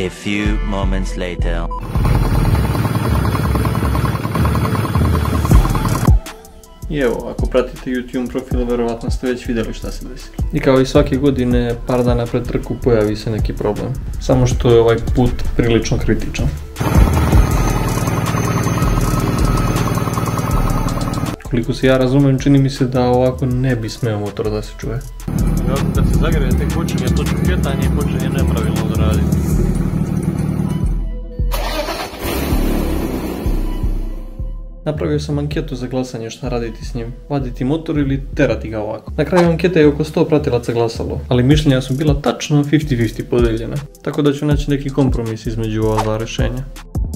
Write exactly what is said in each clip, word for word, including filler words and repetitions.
A few moments later. I evo, ako pratite YouTube profil, verovatno ste već vidjeli šta se desilo. I kao i svake godine, par dana pred trku pojavi se neki problem. Samo što je ovaj put prilično kritičan. Koliko se ja razumem, čini mi se da ovako ne bi smeo motor da se čuje. Kad se zagreje, tek počinje to čupjetanje i počinje nepravilno da radi. Napravio sam anketu za glasanje šta raditi s njim, vaditi motor ili terati ga ovako. Na kraju ankete je oko sto pratilaca glasalo, ali mišljenja su bila tačno pedeset pedeset podeljena, tako da ću naći neki kompromis između ova dva rješenja.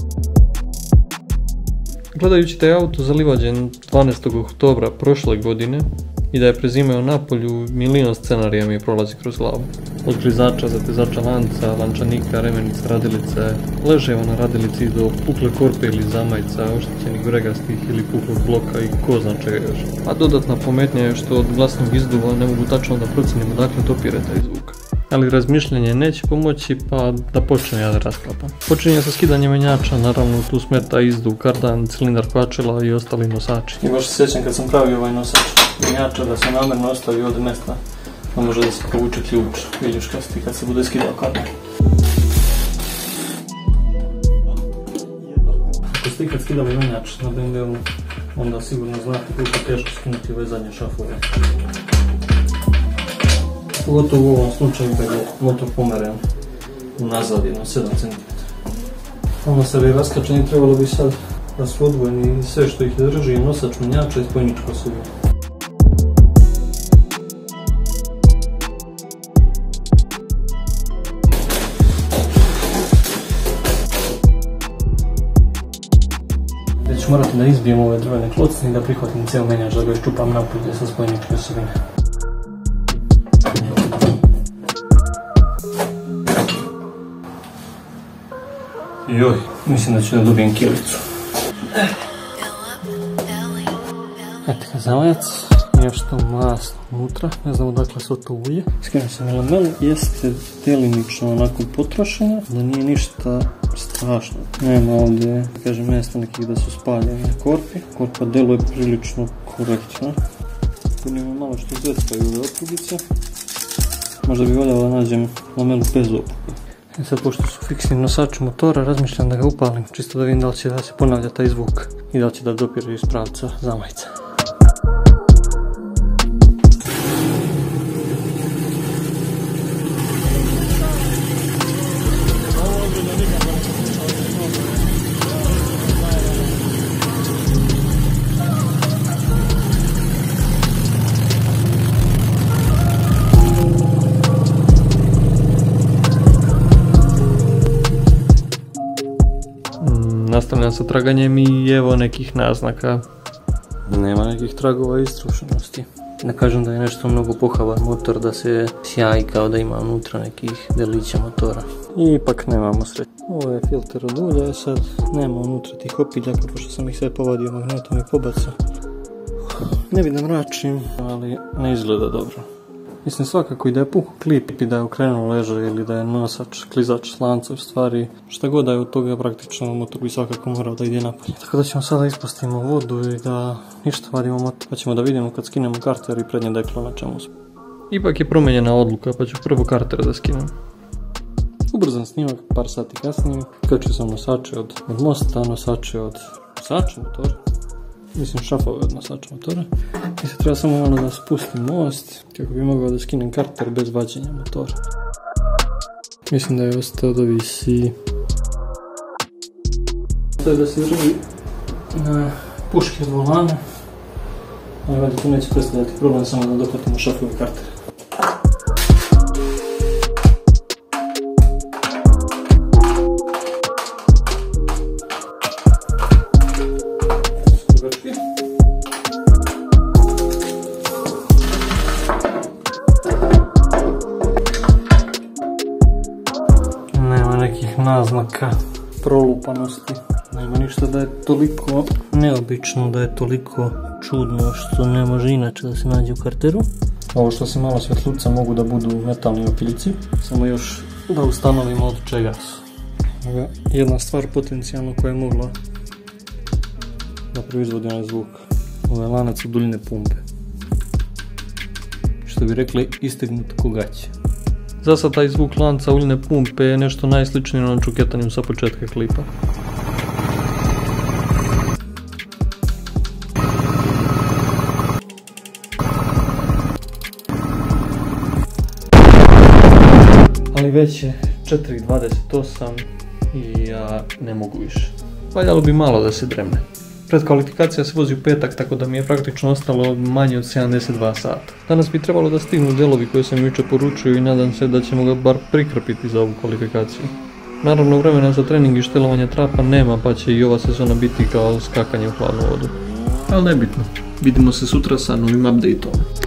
Gledajući taj auto zalivađen dvanaestog oktobra prošle godine i da je prezimao na polju, milion scenarija mi prolazi kroz glavu. Od klizača, zatezača lanca, lančanika, remenica, radilice, leževa na radilici do pukle korpe ili zamajca, oštećenih bregastih ili puklog bloka i ko zna čega još. A dodatna pometnja je što od glasnog izduva ne mogu tačno da procenim odakle dopire taj zvuk. Ali razmišljanje neće pomoći, pa da počnem ja da rasklapam. Počinje sa skidanjem menjača, naravno tu smeta izduv, kardan, cilindar kvačila i ostali nosači. I baš se sjećam kad sam pravio ovaj nosač menjača da se namjerno ostavi ovdje mjesta da može da se povuče ključ viljuškasti kad se bude skidao kardan. Ako ste ikad skidali menjač na B M W-u, onda sigurno znate koliko teško skinuti ove zadnje šafove. Pogotovo u ovom slučaju kad je motor pomeren unazad jedno sedam centimetara. Ono se bi raskačeni, trebalo bi sad da su odvojeni sve što ih drži i nosač menjača i spojničko sudio. Gdje ću morati da izbijem ove drvene klocne i da prihvatim cijel menjač da ga iščupam napolje sa spojničke sudine. Joj, mislim da ću da dobijem kilicu. Eto ga zamajac, još to masno unutra, ne znam odakle se to ulje. Skrenuo sam elamel, jeste delimično onako potrošena, da nije ništa strašno. Nema ovdje, kažem, mjesta nekih da su spaljene korpi. Korpa deluje prilično korektno. Punimo malo što zeckaju ove otrubice. Možda bi voljela da nađem lamelu bez opuka. I sad, pošto su fiksni nosači motora, razmišljam da ga upalim, čisto da vidim da li će da se ponavlja taj zvuk i da li će da dopire iz pravca zamajca. Nastavljam sa traganjem i evo nekih naznaka. Nema nekih tragova istrušenosti. Ne kažem da je nešto mnogo pohavan motor, da se sjaji kao da ima unutra nekih delića motora. I ipak nemamo sreće. Ovo je filter od ulja, sad nema unutra tih opiljaka, pošto sam ih sve povadio magnetom i pobacao. Ne bi da mračim, ali ne izgleda dobro. Mislim, svakako i da je puh klip i da je okrenuo leže ili da je nosač, klizač slanca, u stvari šta god da je od toga praktično motor bi svakako morao da ide napolje. Tako da ćemo sada ispustimo vodu i da ništa vadimo motor, pa ćemo da vidimo kad skinemo karter i prednje deklo na čemu smo. Ipak je promijenjena odluka, pa ću prvo karter da skinem. Ubrzan snimak, par sati kasnije, kačio sam nosače od, od mosta, nosače od nosača motora. Mislim, šafove od nosača motora. I sad treba samo malo da spustim most kako bi mogao da skinem karter bez vađenja motora. Mislim da je ostao da visi. To je da se drži na puške od volana. Ali valjda tu neće predstavljati problem, samo da dohvatimo šafove kartera. Nekih naznaka prolupanosti. Nema ništa da je toliko neobično, da je toliko čudno što ne može inače da se nađe u karteru. Ovo što se malo svjetluca mogu da budu metalni opiljci, samo još da ustanovimo od čega su. Jedna stvar potencijalno koja je mogla da proizvodi onaj zvuk. Ovo je lanac od uljne pumpe. Što bi rekli, istegnut ko gaće. Za sad taj zvuk lanca uljne pumpe je nešto najsličnije na čuketanju sa početka klipa. Ali već je četiri dvadeset osam i ja ne mogu više. Valjalo bi malo da se dremne. Predkvalifikacija se vozi u petak, tako da mi je praktično ostalo manje od sedamdeset dva sata. Danas bi trebalo da stignu delovi koje sam jučer poručio i nadam se da ćemo ga bar prikrpiti za ovu kvalifikaciju. Naravno, vremena za trening i štelovanje trapa nema, pa će i ova sezona biti kao skakanje u hladnu vodu. Ali nebitno, vidimo se sutra sa novim updateom.